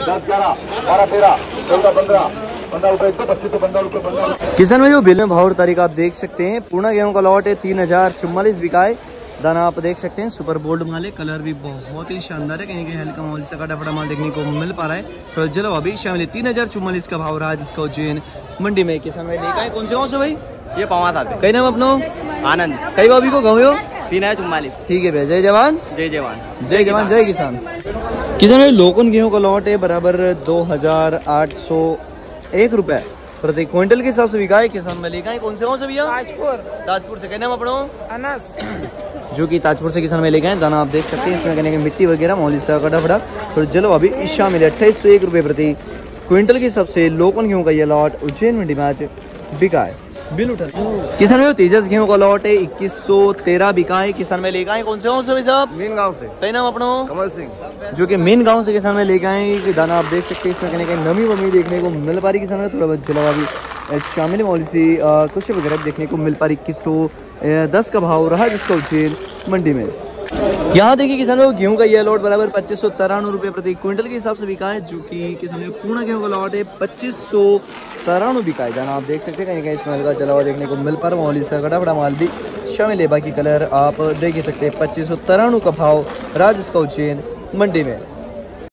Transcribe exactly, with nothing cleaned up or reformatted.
दस ग्यारह बारह तेरह चौदह पंद्रह पंद्रह रुपए तो पच्चीस तो पंद्रह रुपए पंद्रह। किसान भाई बिल में भाव और तारीख आप देख सकते हैं। पूर्णा गेहूं का लॉट है तीन हजार चुम्बालीस बिकाए। दाना आप देख सकते हैं सुपर बोल्ड माल है। कलर भी बहुत ही शानदार है। कहीं कहीं हल्का माल से कटा माल देखने को मिल पा रहा है। थोड़ा जलो अभी शामिल तीन हजार चुम्बालीस का भाव रहा जिसका उज्जैन मंडी में। किसान भाई लेकर आए कौन से गाँव से भाई? ये पवास आते कई नाम अपनो आनंद कई भाभी को गाँव हो तीन है चुम्बालीस। ठीक है भैया। जय जवान जय जवान जय जवान जय किसान। किसान भाई लोकन गेहूं का लॉट है बराबर दो हजार आठ सौ एक रुपए प्रति क्विंटल के हिसाब से बिका है। किसान में लेकर आए कौन से गाँव से भैया? ताजपुर। ताजपुर से। कहना अपनो अनस जो कि ताजपुर से किसान में लेके आए। दाना आप देख सकते हैं इसमें कहने की मिट्टी वगैरह मौली सा कटा फटा थोड़ा जलो अभी इस शामिल अट्ठाईस सौ एक रुपये प्रति क्विंटल के हिसाब से लोकन गेहूं का ये लॉट उज्जैन मंडी में आज बिका है। बिल उठा किसान में तेजस गेहूं का लॉट है इक्कीस सौ तेरह बिका है। किसान में लेके आए कौन से गाँव से भाई साहब? मेन गाँव से। कई नाम अपनो कमल सिंह जो कि मेन गाँव से किसान में लेके आए कि दाना आप देख सकते हैं इसमें कहने की नमी वमी देखने को मिल पा रही। किसान में थोड़ा बहुत जला अभी शामिल मौली सी कुछ वगैरह देखने को मिल पा रही। इक्कीस सौ दस का भाव रहा जिसका उज्जैन मंडी में। यहाँ देखिए किसानों गेहूं का यह लॉट बराबर पच्चीस सौ तिरानवे रुपये प्रति क्विंटल के हिसाब से बिका है। जो कि किसानों पूर्ण गेहूं का लॉट है पच्चीस सौ तिरानवे बिका है। जाना आप देख सकते हैं कहीं कहीं इसमें हल्का चला हुआ देखने को मिल पा रहा है। मौली सा कटा बड़ा माल भी शामिल है। बाकी कलर आप देख ही सकते हैं। पच्चीस सौ तिरानवे का भाव रहा जिसका उज्जैन मंडी में।